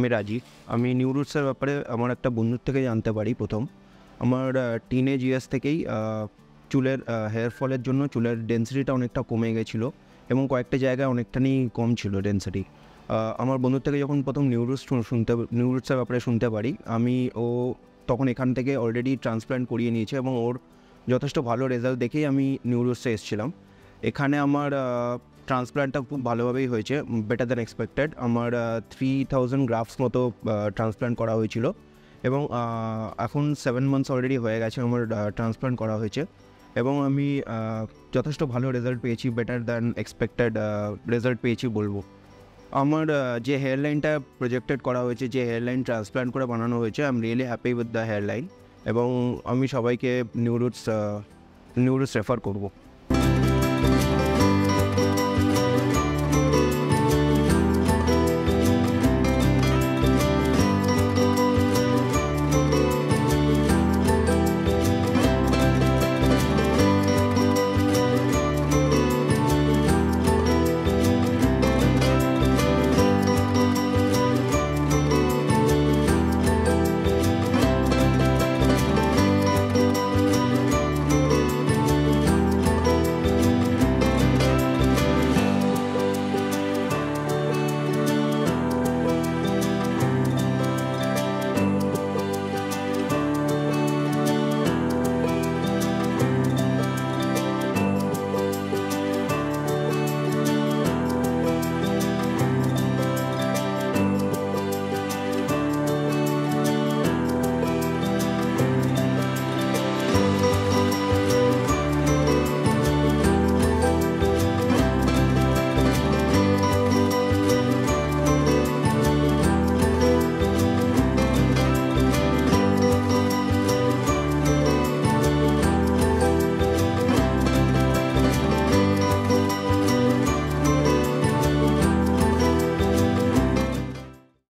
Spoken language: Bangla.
রাজি। আমি নিউরুটসের ব্যাপারে আমার একটা বন্ধুর থেকে জানতে পারি প্রথম। আমার টিনেজ ইয়ার্স থেকেই চুলের হেয়ার ফলের জন্য চুলের ডেনসিটিটা অনেকটা কমে গেছিলো এবং কয়েকটা জায়গায় অনেকটানি কম ছিল ডেনসিটি। আমার বন্ধুর থেকে যখন প্রথম নিউরুটসের ব্যাপারে শুনতে পারি, ও তখন এখান থেকে অলরেডি ট্রান্সপ্ল্যান্ট করিয়ে নিয়েছে এবং ওর যথেষ্ট ভালো রেজাল্ট দেখেই আমি নিউরুটসে এসেছিলাম। এখানে আমার ট্রান্সপ্ল্যান্টটা খুব ভালোভাবেই হয়েছে, বেটার দ্যান এক্সপেক্টেড। আমার 3000 গ্রাফস মতো ট্রান্সপ্ল্যান্ট করা হয়েছিল এবং এখন 7 মান্থস অলরেডি হয়ে গেছে আমার ট্রান্সপ্ল্যান্ট করা হয়েছে এবং আমি যথেষ্ট ভালো রেজাল্ট পেয়েছি, বেটার দ্যান এক্সপেক্টেড রেজাল্ট পেয়েছি বলবো। আমার যে হেয়ার লাইনটা প্রজেক্টেড করা হয়েছে, যে হেয়ার লাইন ট্রান্সপ্ল্যান্ট করে বানানো হয়েছে, I am really happy with the hair line এবং আমি সবাইকে নিউরুটস রেফার করবো।